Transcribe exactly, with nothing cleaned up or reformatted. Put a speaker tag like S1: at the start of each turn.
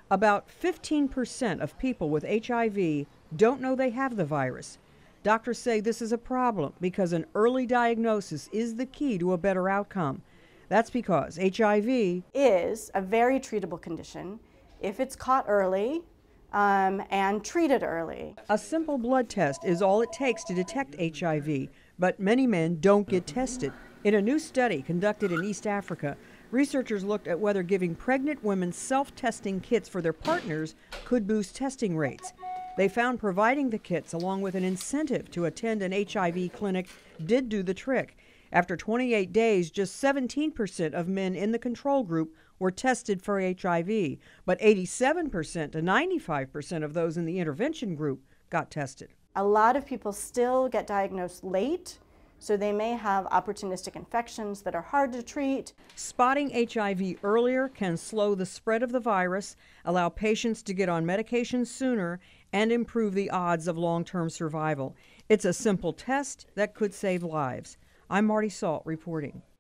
S1: About fifteen percent of people with H I V don't know they have the virus. Doctors say this is a problem because an early diagnosis is the key to a better outcome. That's because H I V
S2: is a very treatable condition if it's caught early um, and treated early.
S1: A simple blood test is all it takes to detect H I V, but many men don't get tested. In a new study conducted in East Africa, researchers looked at whether giving pregnant women self-testing kits for their partners could boost testing rates. They found providing the kits along with an incentive to attend an H I V clinic did do the trick. After twenty-eight days, just seventeen percent of men in the control group were tested for H I V, but eighty-seven percent to ninety-five percent of those in the intervention group got tested.
S2: A lot of people still get diagnosed late, so they may have opportunistic infections that are hard to treat.
S1: Spotting H I V earlier can slow the spread of the virus, allow patients to get on medications sooner, and improve the odds of long-term survival. It's a simple test that could save lives. I'm Marty Salt reporting.